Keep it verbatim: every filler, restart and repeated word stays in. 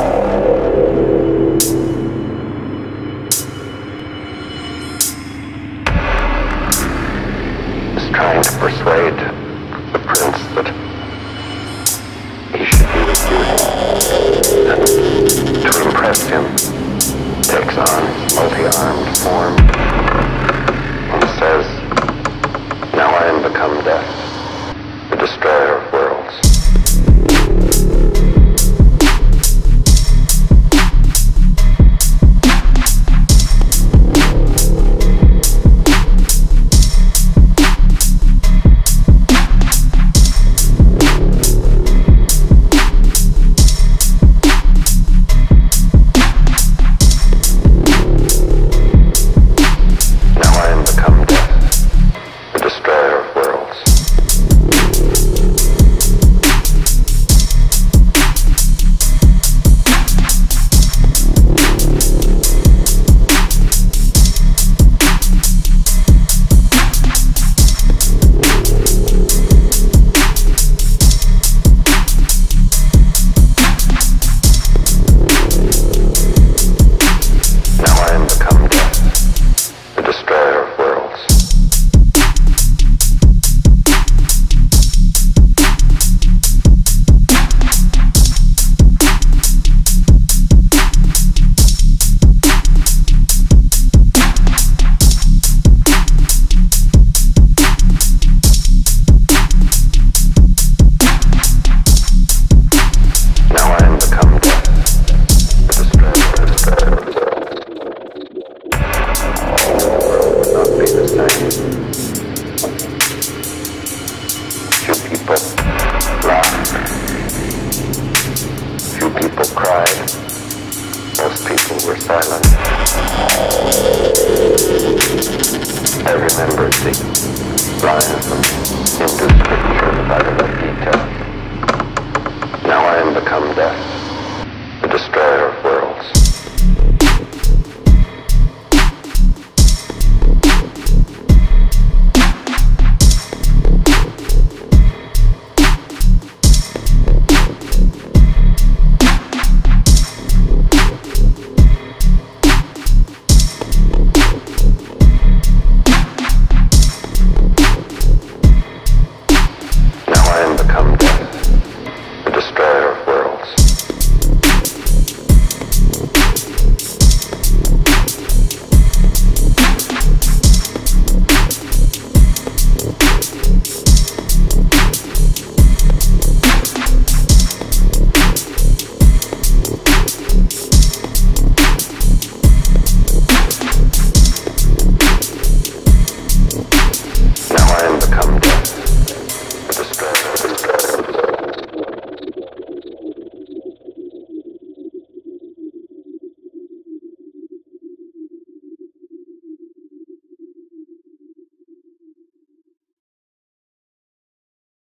Trying to persuade the prince that he should be with you, and to impress him, takes on his multi-armed form and says, "Now I am become death, the destroyer of worlds." Most people were silent. I remembered the lines from Hindu scripture, the Bhagavad Gita. Now I am become death, the destroyer of worlds.